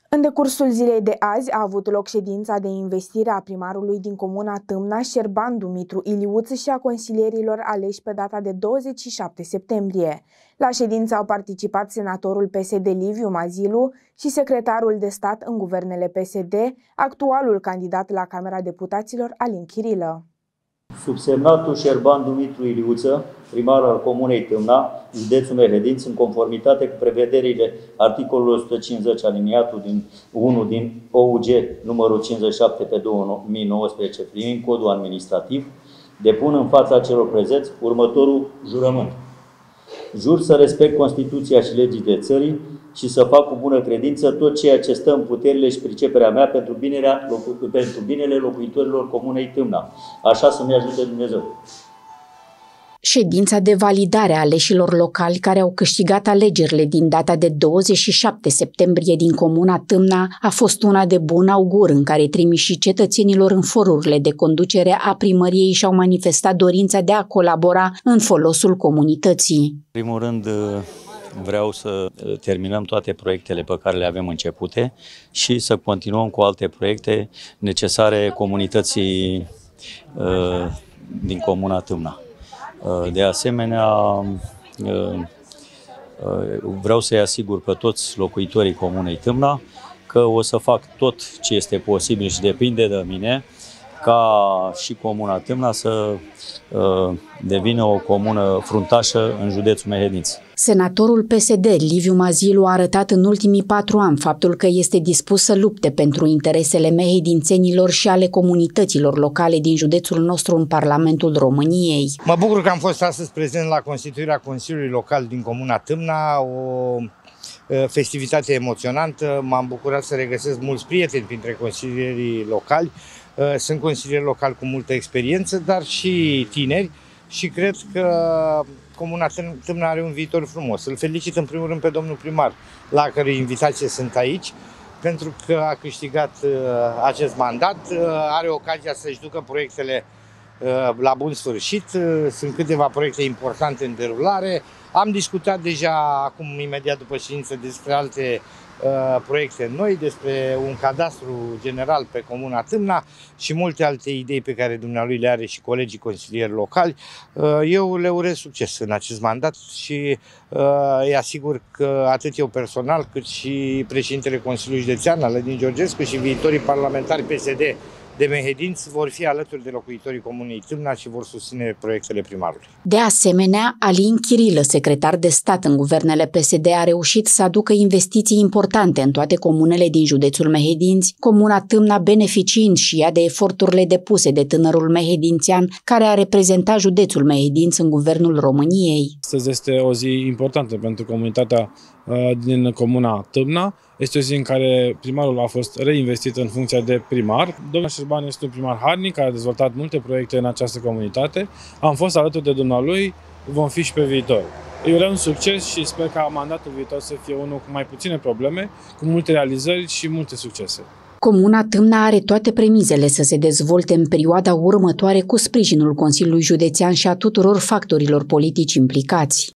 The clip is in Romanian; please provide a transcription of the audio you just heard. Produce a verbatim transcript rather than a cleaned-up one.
În decursul zilei de azi a avut loc ședința de investire a primarului din comuna Tâmna, Șerban Dumitru Iliuță, și a consilierilor aleși pe data de douăzeci și șapte septembrie. La ședință au participat senatorul P S D Liviu Mazilu și secretarul de stat în guvernele P S D, actualul candidat la Camera Deputaților Alin Chirilă. Subsemnatul Șerban Dumitru Iliuță, primar al comunei Tâmna, județul Mehedinț, în conformitate cu prevederile articolului o sută cincizeci aliniatul din unu din O U G numărul cincizeci și șapte pe două mii nouăsprezece privind codul administrativ, depun în fața celor prezenți următorul jurământ. Jur să respect Constituția și legile țării și să fac cu bună credință tot ceea ce stă în puterile și priceperea mea pentru, binerea, pentru binele locuitorilor comunei Tâmna. Așa să-mi ajute Dumnezeu. Ședința de validare a aleșilor locali care au câștigat alegerile din data de douăzeci și șapte septembrie din comuna Tâmna a fost una de bun augur, în care trimișii cetățenilor în forurile de conducere a primăriei și-au manifestat dorința de a colabora în folosul comunității. În primul rând, vreau să terminăm toate proiectele pe care le avem începute și să continuăm cu alte proiecte necesare comunității uh, din comuna Tâmna. De asemenea, vreau să-i asigur pe toți locuitorii comunei Tâmna că o să fac tot ce este posibil și depinde de mine ca și comuna Tâmna să devină o comună fruntașă în județul Mehedinț. Senatorul P S D Liviu Mazilu a arătat în ultimii patru ani faptul că este dispus să lupte pentru interesele mehedințenilor și ale comunităților locale din județul nostru în Parlamentul României. Mă bucur că am fost astăzi prezent la constituirea Consiliului Local din comuna Tâmna, o festivitate emoționantă. M-am bucurat să regăsesc mulți prieteni printre consilierii locali. Sunt consilieri locali cu multă experiență, dar și tineri, și cred că comuna Tâmna are un viitor frumos. Îl felicit în primul rând pe domnul primar, la cărui invitație sunt aici, pentru că a câștigat acest mandat, are ocazia să-și ducă proiectele la bun sfârșit. Sunt câteva proiecte importante în derulare. Am discutat deja, acum imediat după ședință, despre alte uh, proiecte noi, despre un cadastru general pe comuna Tâmna și multe alte idei pe care dumnealui le are și colegii consilieri locali. Uh, eu le urez succes în acest mandat și uh, îi asigur că atât eu personal, cât și președintele Consiliului Județean, Alin Georgescu, și viitorii parlamentari P S D de Mehedinț vor fi alături de locuitorii comunei Tâmna și vor susține proiectele primarului. De asemenea, Alin Chirilă, secretar de stat în guvernele P S D, a reușit să aducă investiții importante în toate comunele din județul Mehedinț, comuna Tâmna beneficiind și ea de eforturile depuse de tânărul mehedințean care a reprezentat județul Mehedinț în guvernul României. Astăzi este o zi importantă pentru comunitatea din comuna Tâmna. Este o zi în care primarul a fost reinvestit în funcția de primar. Domnul Șerban este un primar harnic care a dezvoltat multe proiecte în această comunitate. Am fost alături de dumnealui, vom fi și pe viitor. Îi urez un succes și sper ca mandatul viitor să fie unul cu mai puține probleme, cu multe realizări și multe succese. Comuna Tâmna are toate premizele să se dezvolte în perioada următoare cu sprijinul Consiliului Județean și a tuturor factorilor politici implicați.